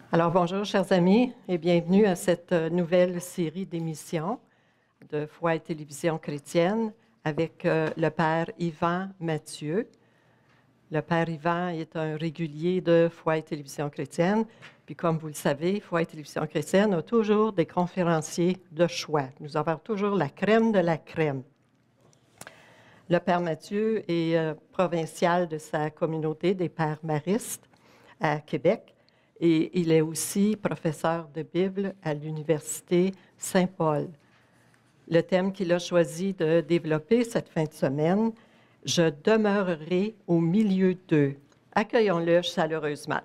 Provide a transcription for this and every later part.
Alors bonjour chers amis et bienvenue à cette nouvelle série d'émissions de Foi et Télévision chrétienne avec le Père Yvan Mathieu. Le Père Yvan est un régulier de Foi et Télévision chrétienne. Puis comme vous le savez, Foi et Télévision chrétienne a toujours des conférenciers de choix. Nous avons toujours la crème de la crème. Le Père Mathieu est provincial de sa communauté des Pères Maristes à Québec. Et il est aussi professeur de Bible à l'Université Saint-Paul. Le thème qu'il a choisi de développer cette fin de semaine, « Je demeurerai au milieu d'eux ». Accueillons-le chaleureusement.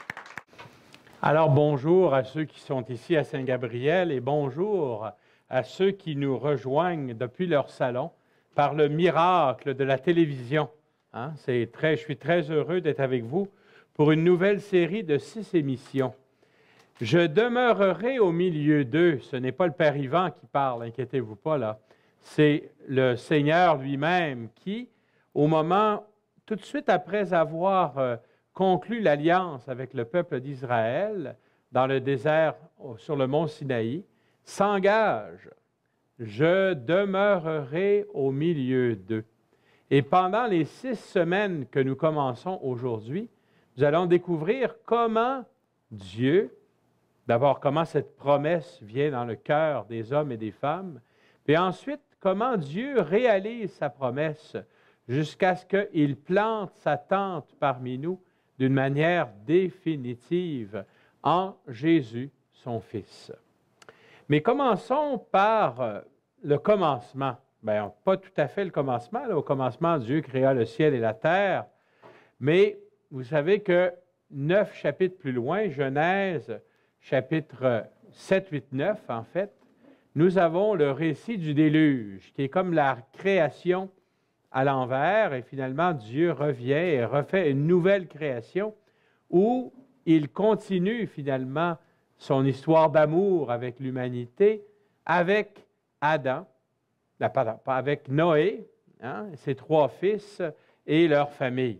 Alors bonjour à ceux qui sont ici à Saint-Gabriel et bonjour à ceux qui nous rejoignent depuis leur salon par le miracle de la télévision. Je suis très heureux d'être avec vous pour une nouvelle série de 6 émissions. Je demeurerai au milieu d'eux. Ce n'est pas le Père Yvan qui parle, inquiétez-vous pas là. C'est le Seigneur lui-même qui, au moment, tout de suite après avoir conclu l'alliance avec le peuple d'Israël dans le désert sur le mont Sinaï, s'engage « Je demeurerai au milieu d'eux ». Et pendant les 6 semaines que nous commençons aujourd'hui, nous allons découvrir comment Dieu, d'abord comment cette promesse vient dans le cœur des hommes et des femmes, puis ensuite comment Dieu réalise sa promesse jusqu'à ce qu'il plante sa tente parmi nous d'une manière définitive en Jésus, son Fils. Mais commençons par le commencement. Bien, pas tout à fait le commencement. Là, au commencement, Dieu créa le ciel et la terre, mais vous savez que 9 chapitres plus loin, Genèse, chapitre 7, 8, 9, en fait, nous avons le récit du déluge, qui est comme la création à l'envers, et finalement, Dieu revient et refait une nouvelle création où il continue finalement son histoire d'amour avec l'humanité, avec Adam, avec Noé, ses 3 fils et leur famille.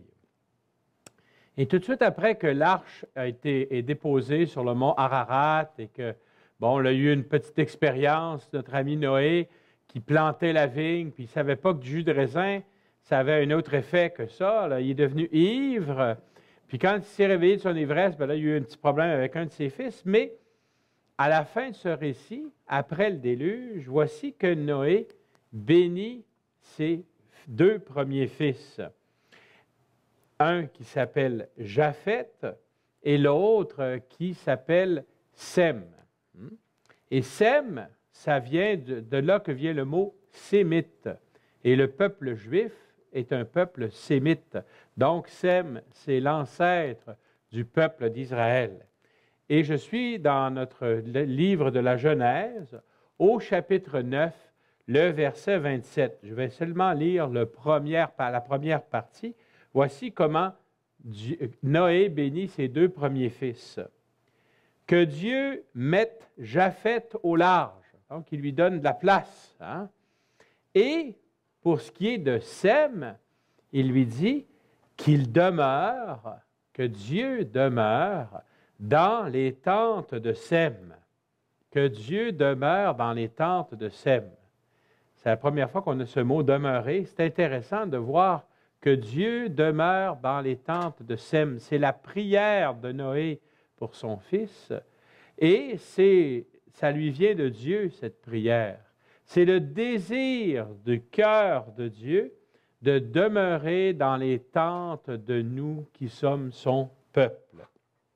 Et tout de suite après que l'arche est déposée sur le mont Ararat et que, bon, il a eu une petite expérience, notre ami Noé, qui plantait la vigne, puis il ne savait pas que du jus de raisin, ça avait un autre effet que ça. Là, il est devenu ivre. Puis quand il s'est réveillé de son ivresse, bien là, il y a eu un petit problème avec un de ses fils. Mais à la fin de ce récit, après le déluge, voici que Noé bénit ses 2 premiers fils. Un qui s'appelle Japheth et l'autre qui s'appelle Sem. Et Sem, ça vient de là que vient le mot sémite. Et le peuple juif est un peuple sémite. Donc Sem, c'est l'ancêtre du peuple d'Israël. Et je suis dans notre livre de la Genèse, au chapitre 9, le verset 27. Je vais seulement lire la première partie. Voici comment Noé bénit ses 2 premiers fils. Que Dieu mette Japheth au large, donc il lui donne de la place. Et pour ce qui est de Sem, il lui dit qu'il demeure, que Dieu demeure dans les tentes de Sem. Que Dieu demeure dans les tentes de Sem. C'est la première fois qu'on a ce mot « demeurer ». C'est intéressant de voir que Dieu demeure dans les tentes de Sem. C'est la prière de Noé pour son fils. Et ça lui vient de Dieu, cette prière. C'est le désir du cœur de Dieu de demeurer dans les tentes de nous qui sommes son peuple.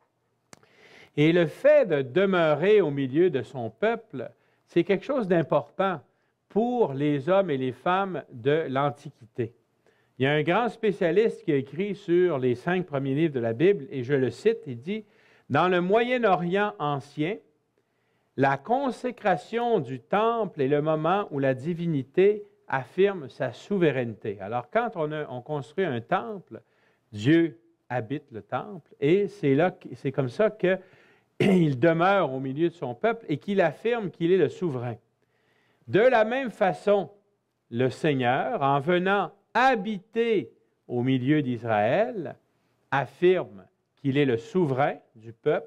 Et le fait de demeurer au milieu de son peuple, c'est quelque chose d'important pour les hommes et les femmes de l'Antiquité. Il y a un grand spécialiste qui a écrit sur les 5 premiers livres de la Bible, et je le cite, il dit « Dans le Moyen-Orient ancien, la consécration du temple est le moment où la divinité affirme sa souveraineté. » Alors, quand on construit un temple, Dieu habite le temple, et c'est comme ça qu'il demeure au milieu de son peuple et qu'il affirme qu'il est le souverain. De la même façon, le Seigneur, en venant habiter au milieu d'Israël, affirme qu'il est le souverain du peuple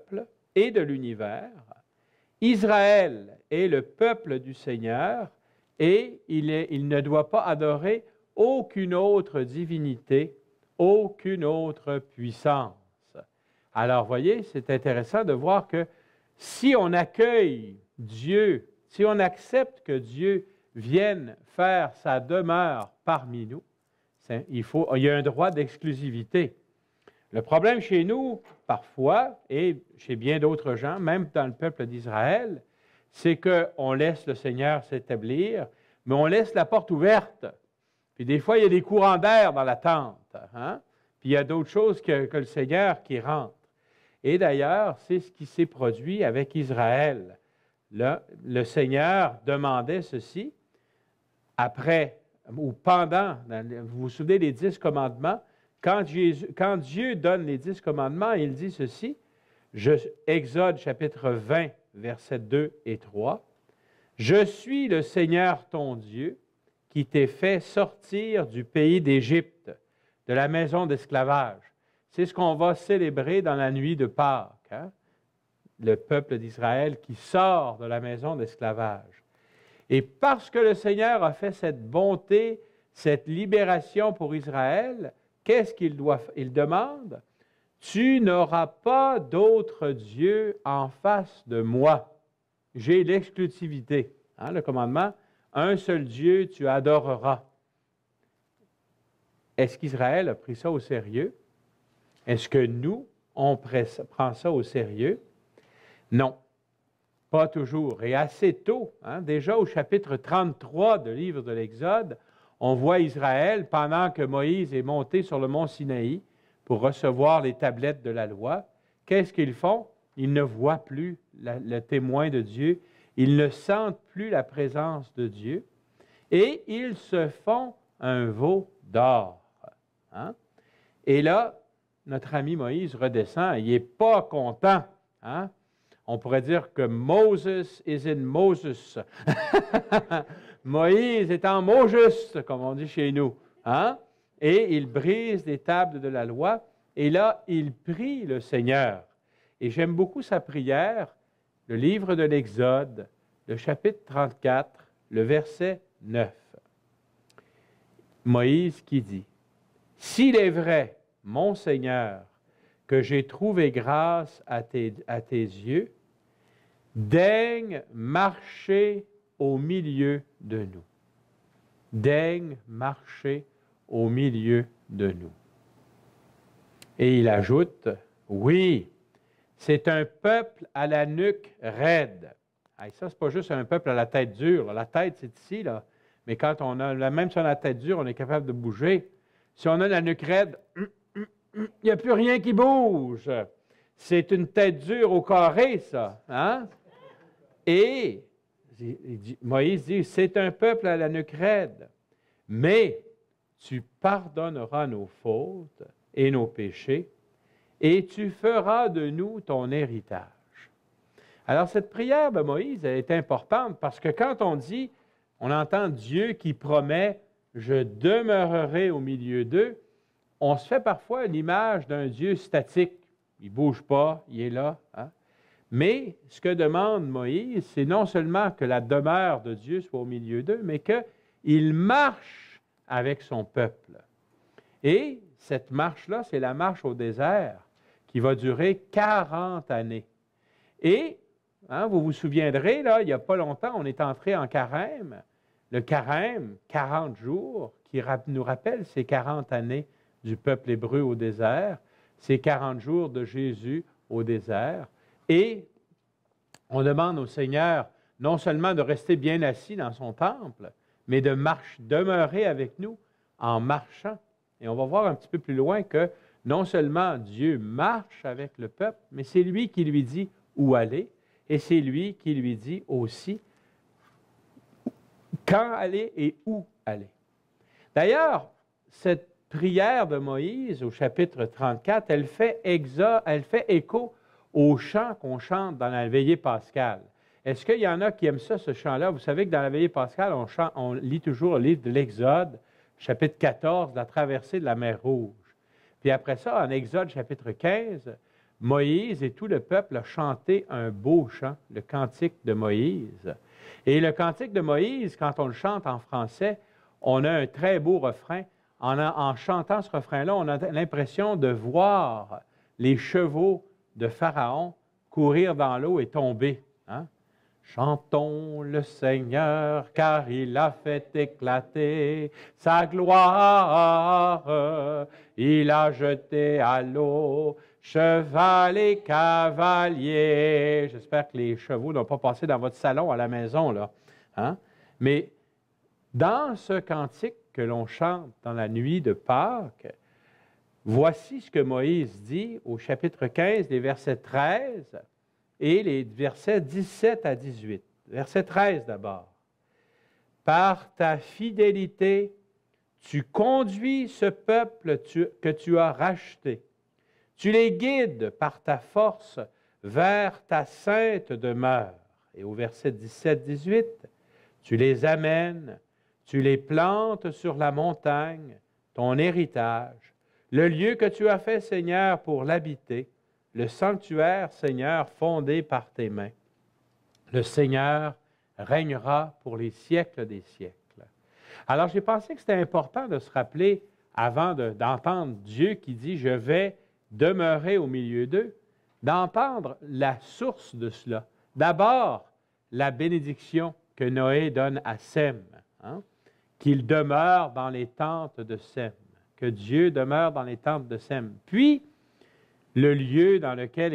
et de l'univers. Israël est le peuple du Seigneur et il ne doit pas adorer aucune autre divinité, aucune autre puissance. Alors, voyez, c'est intéressant de voir que si on accueille Dieu, si on accepte que Dieu vienne faire sa demeure parmi nous, il y a un droit d'exclusivité. Le problème chez nous, parfois, et chez bien d'autres gens, même dans le peuple d'Israël, c'est qu'on laisse le Seigneur s'établir, mais on laisse la porte ouverte. Puis des fois, il y a des courants d'air dans la tente, hein? Puis il y a d'autres choses que le Seigneur qui rentre. Et d'ailleurs, c'est ce qui s'est produit avec Israël. Là, le Seigneur demandait ceci, après ou pendant, vous vous souvenez des 10 commandements, quand Dieu donne les 10 commandements, il dit ceci, Exode chapitre 20, versets 2 et 3, « Je suis le Seigneur ton Dieu qui t'ai fait sortir du pays d'Égypte, de la maison d'esclavage. » C'est ce qu'on va célébrer dans la nuit de Pâques, hein? Le peuple d'Israël qui sort de la maison d'esclavage. Et parce que le Seigneur a fait cette bonté, cette libération pour Israël, qu'est-ce qu'il doit faire? Il demande, « Tu n'auras pas d'autre Dieu en face de moi. » J'ai l'exclusivité. Hein, le commandement, « Un seul Dieu, tu adoreras. » Est-ce qu'Israël a pris ça au sérieux? Est-ce que nous, on prend ça au sérieux? Non, pas toujours. Et assez tôt, hein, déjà au chapitre 33 du livre de l'Exode, on voit Israël, pendant que Moïse est monté sur le mont Sinaï pour recevoir les tablettes de la loi, qu'est-ce qu'ils font? Ils ne voient plus le témoin de Dieu, ils ne sentent plus la présence de Dieu, et ils se font un veau d'or. Hein? Et là, notre ami Moïse redescend, il n'est pas content. Hein? On pourrait dire que Moses is in Moses. Moïse est en mot juste, comme on dit chez nous. Hein? Et il brise les tables de la loi, et là, il prie le Seigneur. Et j'aime beaucoup sa prière, le livre de l'Exode, le chapitre 34, le verset 9. Moïse qui dit, « S'il est vrai, mon Seigneur, que j'ai trouvé grâce à tes yeux, daigne marcher au milieu de nous. Daigne marcher au milieu de nous. » Et il ajoute, « Oui, c'est un peuple à la nuque raide. » Ça, ce n'est pas juste un peuple à la tête dure. La tête, c'est ici, là. Mais quand on a, même si on a la tête dure, on est capable de bouger. Si on a la nuque raide, il n'y a plus rien qui bouge. C'est une tête dure au carré, ça. Hein? Et Moïse dit, c'est un peuple à la nuque raide, mais tu pardonneras nos fautes et nos péchés, et tu feras de nous ton héritage. Alors, cette prière de Moïse, elle est importante parce que quand on dit, on entend Dieu qui promet, je demeurerai au milieu d'eux, on se fait parfois l'image d'un Dieu statique. Il ne bouge pas, il est là. Hein? Mais ce que demande Moïse, c'est non seulement que la demeure de Dieu soit au milieu d'eux, mais qu'il marche avec son peuple. Et cette marche-là, c'est la marche au désert qui va durer 40 années. Et, hein, vous vous souviendrez, là, il n'y a pas longtemps, on est entré en carême. Le carême, 40 jours, qui nous rappelle ces 40 années du peuple hébreu au désert, ces 40 jours de Jésus au désert. Et on demande au Seigneur non seulement de rester bien assis dans son temple, mais de demeurer avec nous en marchant. Et on va voir un petit peu plus loin que non seulement Dieu marche avec le peuple, mais c'est lui qui lui dit où aller, et c'est lui qui lui dit aussi quand aller et où aller. D'ailleurs, cette prière de Moïse au chapitre 34, elle fait écho au chant qu'on chante dans la veillée pascale. Est-ce qu'il y en a qui aiment ça, ce chant-là? Vous savez que dans la veillée pascale, on lit toujours le livre de l'Exode, chapitre 14, la traversée de la mer Rouge. Puis après ça, en Exode chapitre 15, Moïse et tout le peuple a chanté un beau chant, le cantique de Moïse. Et le cantique de Moïse, quand on le chante en français, on a un très beau refrain. En chantant ce refrain-là, on a l'impression de voir les chevaux de Pharaon courir dans l'eau et tomber. Hein? Chantons le Seigneur, car il a fait éclater sa gloire. Il a jeté à l'eau cheval et cavalier. J'espère que les chevaux n'ont pas passé dans votre salon à la maison, là. Hein? Mais dans ce cantique que l'on chante dans la nuit de Pâques, voici ce que Moïse dit au chapitre 15, les versets 13 et les versets 17 à 18. Verset 13 d'abord. « Par ta fidélité, tu conduis ce peuple que tu as racheté. Tu les guides par ta force vers ta sainte demeure. » Et au verset 17-18, « Tu les amènes, tu les plantes sur la montagne, ton héritage, le lieu que tu as fait, Seigneur, pour l'habiter, le sanctuaire, Seigneur, fondé par tes mains. Le Seigneur régnera pour les siècles des siècles. » Alors, j'ai pensé que c'était important de se rappeler, avant d'entendre Dieu qui dit « Je vais demeurer au milieu d'eux », d'entendre la source de cela. D'abord, la bénédiction que Noé donne à Sem, hein, qu'il demeure dans les tentes de Sem, que Dieu demeure dans les tentes de Sem. Puis, le lieu dans lequel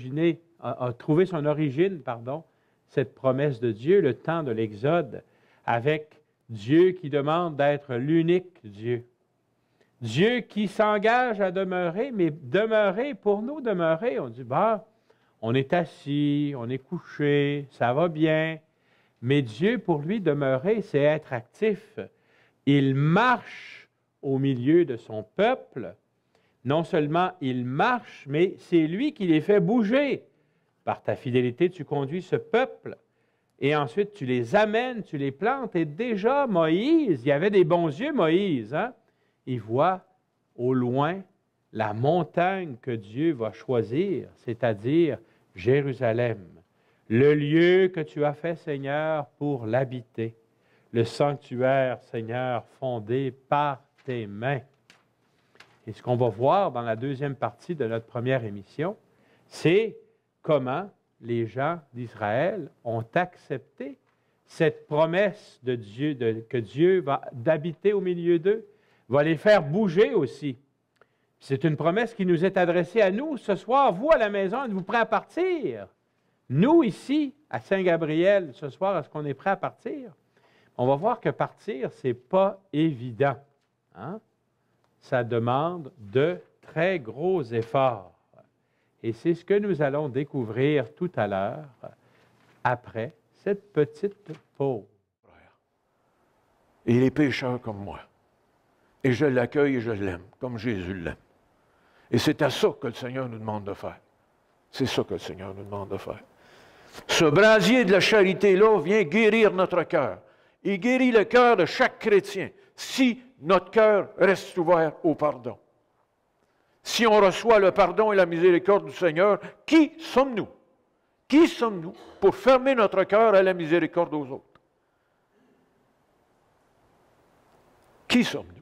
a trouvé son origine, cette promesse de Dieu, le temps de l'Exode, avec Dieu qui demande d'être l'unique Dieu. Dieu qui s'engage à demeurer, mais demeurer, pour nous demeurer, on dit, on est assis, on est couché, ça va bien. Mais Dieu, pour lui, demeurer, c'est être actif. Il marche au milieu de son peuple. Non seulement il marche, mais c'est lui qui les fait bouger. Par ta fidélité, tu conduis ce peuple. Et ensuite, tu les amènes, tu les plantes. Et déjà, Moïse, il avait des bons yeux, Moïse, hein? Il voit au loin la montagne que Dieu va choisir, c'est-à-dire Jérusalem, le lieu que tu as fait, Seigneur, pour l'habiter, le sanctuaire, Seigneur, fondé par tes mains. Et ce qu'on va voir dans la deuxième partie de notre première émission, c'est comment les gens d'Israël ont accepté cette promesse de Dieu, que Dieu va d'habiter au milieu d'eux, va les faire bouger aussi. C'est une promesse qui nous est adressée à nous ce soir. Vous, à la maison, êtes-vous prêts à partir? Nous, ici, à Saint-Gabriel, ce soir, est-ce qu'on est prêts à partir? On va voir que partir, ce n'est pas évident. Hein? Ça demande de très gros efforts. Et c'est ce que nous allons découvrir tout à l'heure, après cette petite pause. Il est pécheur comme moi. Et je l'accueille et je l'aime, comme Jésus l'aime. Et c'est à ça que le Seigneur nous demande de faire. C'est ça que le Seigneur nous demande de faire. Ce brasier de la charité-là vient guérir notre cœur. Il guérit le cœur de chaque chrétien, si notre cœur reste ouvert au pardon. Si on reçoit le pardon et la miséricorde du Seigneur, qui sommes-nous? Qui sommes-nous pour fermer notre cœur à la miséricorde aux autres? Qui sommes-nous?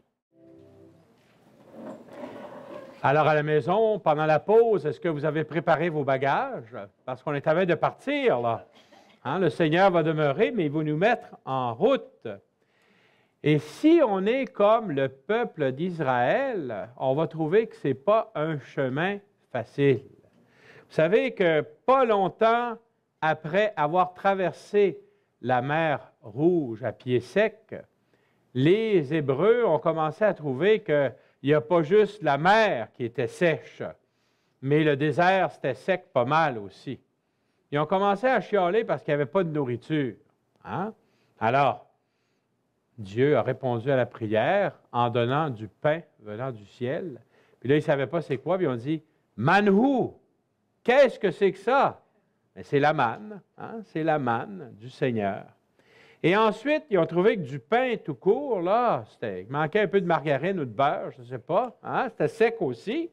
Alors, à la maison, pendant la pause, est-ce que vous avez préparé vos bagages? Parce qu'on est à veille de partir, là. Hein, le Seigneur va demeurer, mais il va nous mettre en route. Et si on est comme le peuple d'Israël, on va trouver que ce n'est pas un chemin facile. Vous savez que pas longtemps après avoir traversé la mer Rouge à pied sec, les Hébreux ont commencé à trouver qu'il n'y a pas juste la mer qui était sèche, mais le désert, c'était sec pas mal aussi. Ils ont commencé à chialer parce qu'il n'y avait pas de nourriture. Hein? Alors, Dieu a répondu à la prière en donnant du pain venant du ciel. Puis là, ils ne savaient pas c'est quoi, puis ils ont dit « Manhu! Qu'est-ce que c'est que ça? » Mais c'est la manne, hein? C'est la manne du Seigneur. Et ensuite, ils ont trouvé que du pain tout court, là, il manquait un peu de margarine ou de beurre, je ne sais pas, hein? C'était sec aussi.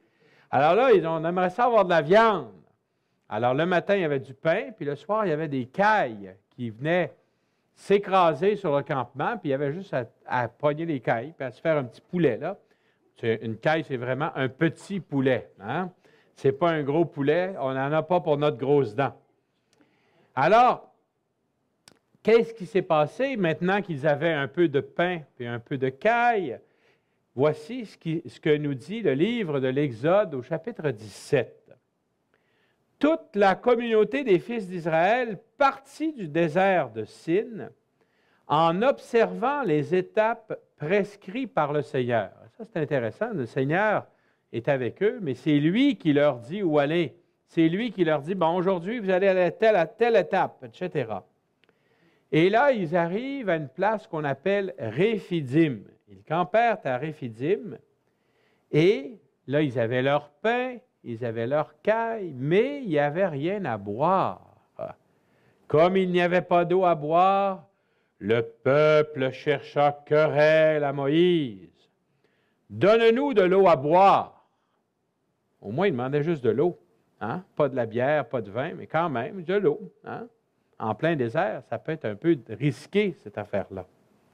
Alors là, on aimerait ça avoir de la viande. Alors le matin, il y avait du pain, puis le soir, il y avait des cailles qui venaient s'écraser sur le campement, puis il y avait juste à pogner les cailles, puis à se faire un petit poulet, là. Une caille, c'est vraiment un petit poulet. Hein? Ce n'est pas un gros poulet, on n'en a pas pour notre grosse dent. Alors, qu'est-ce qui s'est passé maintenant qu'ils avaient un peu de pain et un peu de caille? Voici ce que nous dit le livre de l'Exode au chapitre 17. Toute la communauté des fils d'Israël partit du désert de Sin en observant les étapes prescrites par le Seigneur. Ça, c'est intéressant. Le Seigneur est avec eux, mais c'est lui qui leur dit où aller. C'est lui qui leur dit, bon, aujourd'hui, vous allez à telle étape, etc. Et là, ils arrivent à une place qu'on appelle Réphidim. Ils campèrent à Réphidim, et là, ils avaient leur pain, ils avaient leur caille, mais il n'y avait rien à boire. Comme il n'y avait pas d'eau à boire, le peuple chercha querelle à Moïse. « Donne-nous de l'eau à boire. » Au moins, il demandait juste de l'eau. Hein? Pas de la bière, pas de vin, mais quand même de l'eau. Hein? En plein désert, ça peut être un peu risqué, cette affaire-là.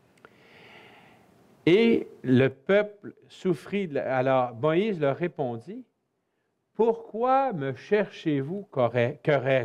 Et le peuple souffrit. Alors, Moïse leur répondit, « Pourquoi me cherchez-vous querelle? »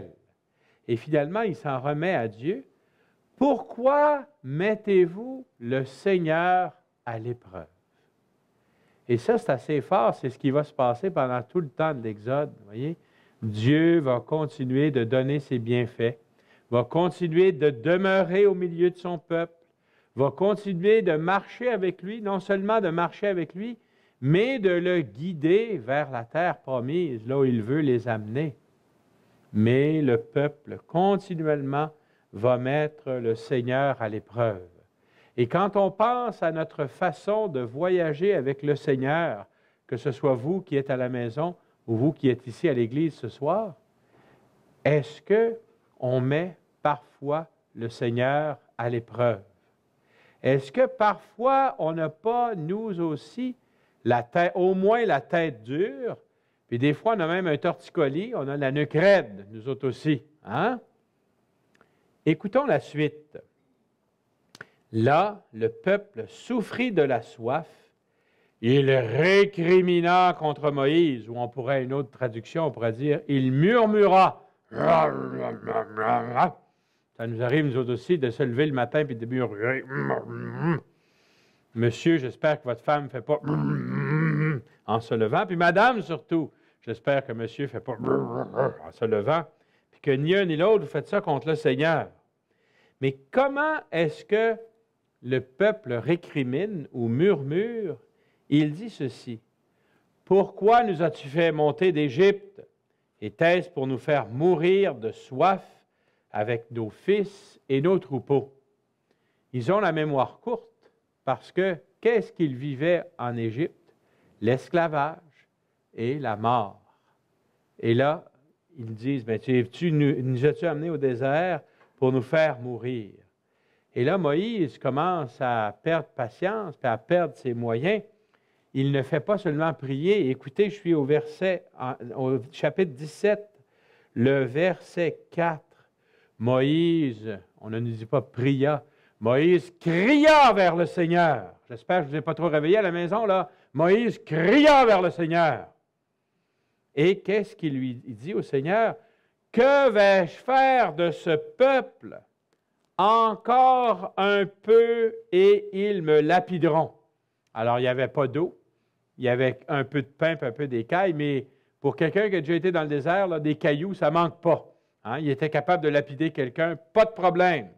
Et finalement, il s'en remet à Dieu. « Pourquoi mettez-vous le Seigneur à l'épreuve? » Et ça, c'est assez fort, c'est ce qui va se passer pendant tout le temps de l'Exode. Vous voyez? Dieu va continuer de donner ses bienfaits, va continuer de demeurer au milieu de son peuple, va continuer de marcher avec lui, non seulement de marcher avec lui, mais de le guider vers la terre promise, là où il veut les amener. Mais le peuple, continuellement, va mettre le Seigneur à l'épreuve. Et quand on pense à notre façon de voyager avec le Seigneur, que ce soit vous qui êtes à la maison ou vous qui êtes ici à l'Église ce soir, est-ce qu'on met parfois le Seigneur à l'épreuve? Est-ce que parfois on n'a pas, nous aussi, au moins la tête dure, puis des fois on a même un torticolis, on a la nuque raide, nous autres aussi. Hein? Écoutons la suite. Là, le peuple souffrit de la soif. Il récrimina contre Moïse, ou on pourrait, une autre traduction, on pourrait dire, il murmura. Ça nous arrive, nous autres aussi, de se lever le matin et de murmurer. Monsieur, j'espère que votre femme ne fait pas en se levant. Puis madame, surtout, j'espère que monsieur ne fait pas en se levant. Puis que ni un ni l'autre, vous faites ça contre le Seigneur. Mais comment est-ce que le peuple récrimine ou murmure? Il dit ceci. Pourquoi nous as-tu fait monter d'Égypte? Était-ce pour nous faire mourir de soif avec nos fils et nos troupeaux? Ils ont la mémoire courte parce que qu'est-ce qu'ils vivaient en Égypte? L'esclavage et la mort. Et là, ils disent, ben, nous as-tu amenés au désert pour nous faire mourir? Et là, Moïse commence à perdre patience, puis à perdre ses moyens. Il ne fait pas seulement prier. Écoutez, je suis au chapitre 17, le verset 4. Moïse, on ne nous dit pas pria, Moïse cria vers le Seigneur. J'espère que je ne vous ai pas trop réveillé à la maison, là. Moïse cria vers le Seigneur. Et qu'est-ce qu'il lui dit au Seigneur? Que vais-je faire de ce peuple? Encore un peu et ils me lapideront. Alors, il n'y avait pas d'eau, il y avait un peu de pain et un peu d'écailles, mais pour quelqu'un qui a déjà été dans le désert, là, des cailloux, ça ne manque pas. Hein? Il était capable de lapider quelqu'un, pas de problème.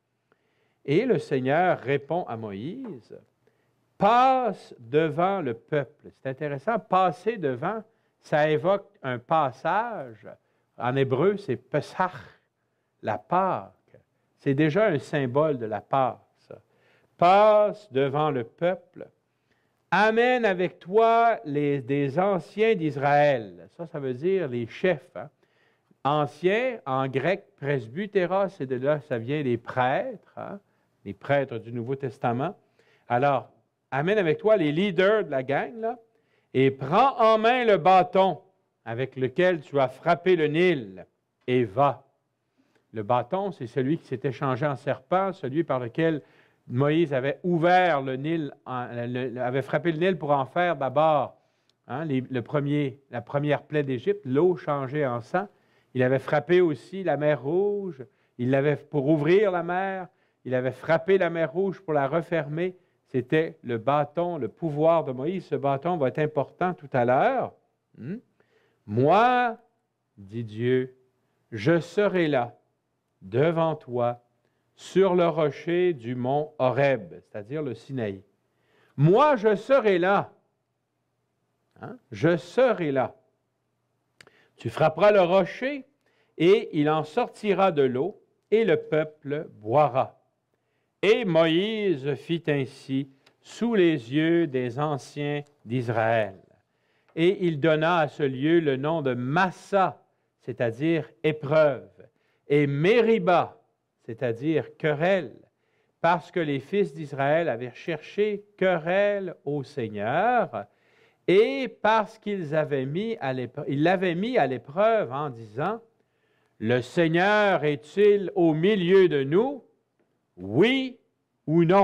Et le Seigneur répond à Moïse, « Passe devant le peuple. » C'est intéressant, passer devant, ça évoque un passage. En hébreu, c'est « Pesach », la Pâque. C'est déjà un symbole de la Pâque. Passe devant le peuple. Amène avec toi des anciens d'Israël. Ça veut dire les chefs. Hein? Anciens, en grec, presbytéros, c'est de là, ça vient des prêtres, hein? Les prêtres du Nouveau Testament. Alors, amène avec toi les leaders de la gang, là, et prends en main le bâton avec lequel tu as frappé le Nil, et va. Le bâton, c'est celui qui s'était changé en serpent, celui par lequel Moïse avait ouvert le Nil, avait frappé le Nil pour en faire d'abord la première plaie d'Égypte, l'eau changée en sang. Il avait frappé aussi la mer Rouge, il l'avait pour ouvrir la mer, il avait frappé la mer Rouge pour la refermer. C'était le bâton, le pouvoir de Moïse. Ce bâton va être important tout à l'heure. Moi, dit Dieu, je serai là, devant toi, sur le rocher du mont Horeb, c'est-à-dire le Sinaï. Moi, je serai là. Je serai là. Tu frapperas le rocher, et il en sortira de l'eau, et le peuple boira. Et Moïse fit ainsi sous les yeux des anciens d'Israël. Et il donna à ce lieu le nom de Massa, c'est-à-dire épreuve, et Mériba, c'est-à-dire querelle, parce que les fils d'Israël avaient cherché querelle au Seigneur, et parce qu'ils l'avaient mis à l'épreuve en disant, « Le Seigneur est-il au milieu de nous? Oui ou non? »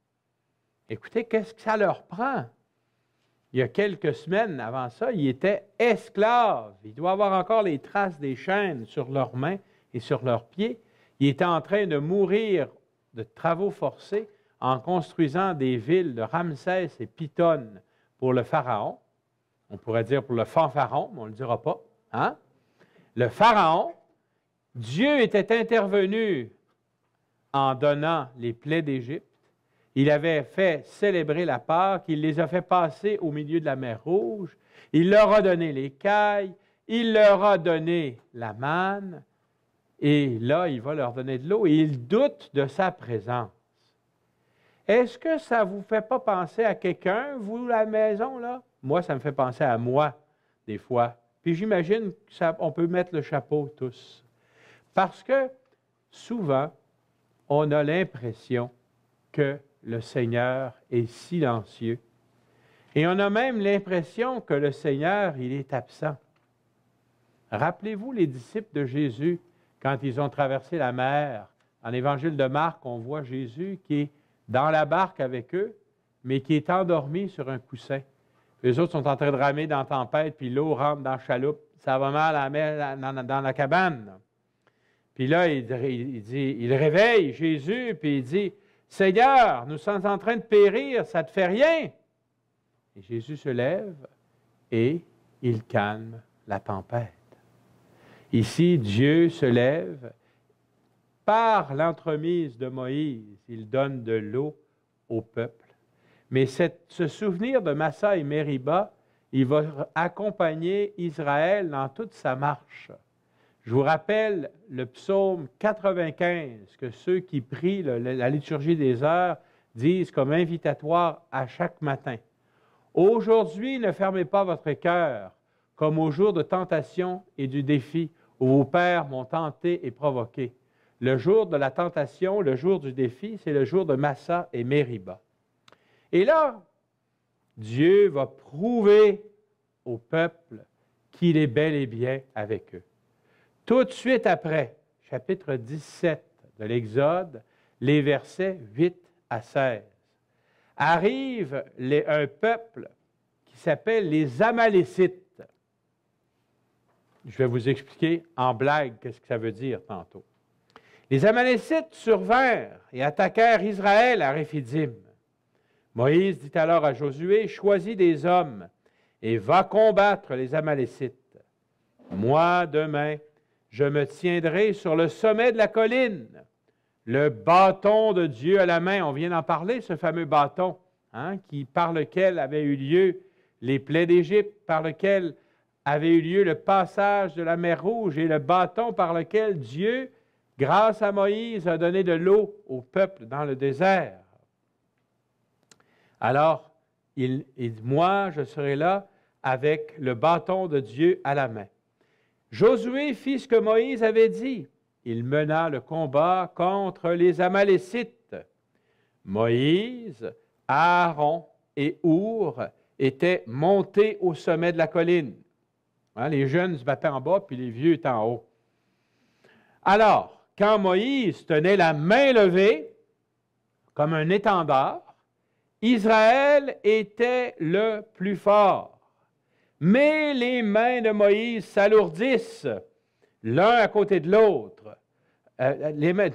Écoutez, qu'est-ce que ça leur prend? Il y a quelques semaines avant ça, ils étaient esclaves. Il doit y avoir encore les traces des chaînes sur leurs mains et sur leurs pieds. Ils étaient en train de mourir de travaux forcés en construisant des villes de Ramsès et Python pour le pharaon. On pourrait dire pour le fanfaron, mais on ne le dira pas. Le pharaon, Dieu était intervenu en donnant les plaies d'Égypte. Il avait fait célébrer la Pâque, il les a fait passer au milieu de la mer Rouge, il leur a donné l'écaille, il leur a donné la manne, et là, il va leur donner de l'eau, et ils doutent de sa présence. Est-ce que ça ne vous fait pas penser à quelqu'un, vous, la maison, là? Moi, ça me fait penser à moi, des fois. Puis j'imagine qu'on peut mettre le chapeau tous. Parce que souvent, on a l'impression que le Seigneur est silencieux. Et on a même l'impression que le Seigneur, il est absent. Rappelez-vous les disciples de Jésus, quand ils ont traversé la mer. En l'Évangile de Marc, on voit Jésus qui est dans la barque avec eux, mais qui est endormi sur un coussin. Les autres sont en train de ramer dans la tempête, puis l'eau rentre dans la chaloupe. Ça va mal à la mer, dans la cabane. Puis là, il réveille Jésus, puis il dit, « Seigneur, nous sommes en train de périr, ça ne te fait rien. » Et Jésus se lève et il calme la tempête. Ici, Dieu se lève, par l'entremise de Moïse, il donne de l'eau au peuple. Mais ce souvenir de Massa et Mériba, il va accompagner Israël dans toute sa marche. Je vous rappelle le psaume 95, que ceux qui prient la liturgie des heures disent comme invitatoire à chaque matin. « Aujourd'hui, ne fermez pas votre cœur, comme au jour de tentation et du défi, où vos pères m'ont tenté et provoqué. » Le jour de la tentation, le jour du défi, c'est le jour de Massa et Mériba. Et là, Dieu va prouver au peuple qu'il est bel et bien avec eux. Tout de suite après, chapitre 17 de l'Exode, les versets 8 à 16, arrive un peuple qui s'appelle les Amalécites. Je vais vous expliquer en blague qu'est-ce que ça veut dire tantôt. Les Amalécites survinrent et attaquèrent Israël à Réphidim. Moïse dit alors à Josué, « Choisis des hommes et va combattre les Amalécites. Moi, demain, je me tiendrai sur le sommet de la colline, le bâton de Dieu à la main. » On vient d'en parler, ce fameux bâton, par lequel avait eu lieu les plaies d'Égypte, par lequel avait eu lieu le passage de la mer Rouge et le bâton par lequel Dieu, grâce à Moïse, a donné de l'eau au peuple dans le désert. Alors, il dit, moi, je serai là avec le bâton de Dieu à la main. Josué fit ce que Moïse avait dit. Il mena le combat contre les Amalécites. Moïse, Aaron et Our étaient montés au sommet de la colline. Hein, les jeunes se battaient en bas, puis les vieux étaient en haut. Alors, quand Moïse tenait la main levée, comme un étendard, Israël était le plus fort. Mais les mains de Moïse s'alourdissent, l'un à côté de l'autre. Les mains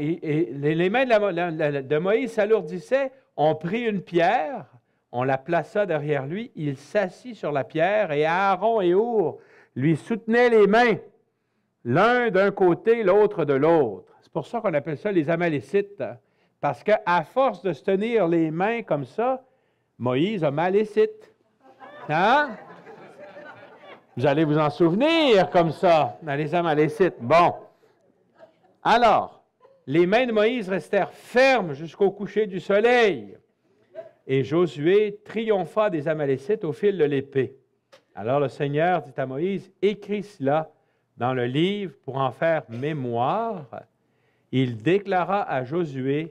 de Moïse s'alourdissaient. On prit une pierre, on la plaça derrière lui, il s'assit sur la pierre et Aaron et Hour lui soutenaient les mains, l'un d'un côté, l'autre de l'autre. C'est pour ça qu'on appelle ça les Amalécites, hein? Parce qu'à force de se tenir les mains comme ça, Moïse a malécite. Hein? Vous allez vous en souvenir comme ça, les Amalécites. Bon. Alors, les mains de Moïse restèrent fermes jusqu'au coucher du soleil. Et Josué triompha des Amalécites au fil de l'épée. Alors le Seigneur dit à Moïse, écris cela dans le livre pour en faire mémoire. Il déclara à Josué,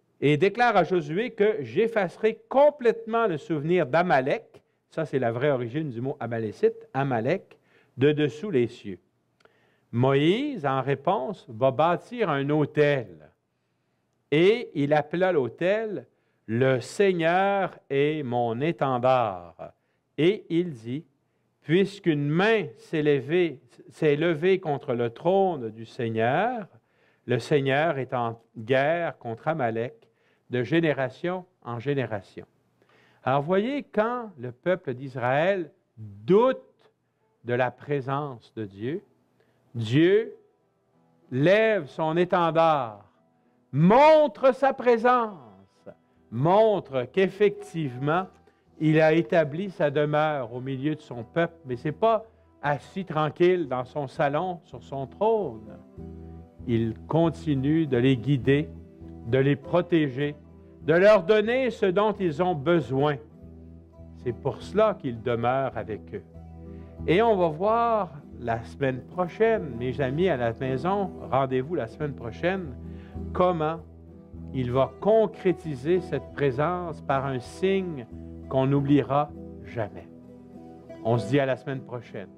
que j'effacerai complètement le souvenir d'Amalek, ça c'est la vraie origine du mot Amalécite, Amalek, de dessous les cieux. Moïse, en réponse, va bâtir un autel. Et il appela l'autel « Le Seigneur est mon étendard ». Et il dit, puisqu'une main s'est levée contre le trône du Seigneur, le Seigneur est en guerre contre Amalek de génération en génération. Alors, voyez, quand le peuple d'Israël doute de la présence de Dieu, Dieu lève son étendard, montre sa présence, montre qu'effectivement, il a établi sa demeure au milieu de son peuple, mais ce n'est pas assis tranquille dans son salon, sur son trône. Il continue de les guider, de les protéger, de leur donner ce dont ils ont besoin. C'est pour cela qu'il demeure avec eux. Et on va voir la semaine prochaine, mes amis à la maison, rendez-vous la semaine prochaine, comment il va concrétiser cette présence par un signe qu'on n'oubliera jamais. On se dit à la semaine prochaine.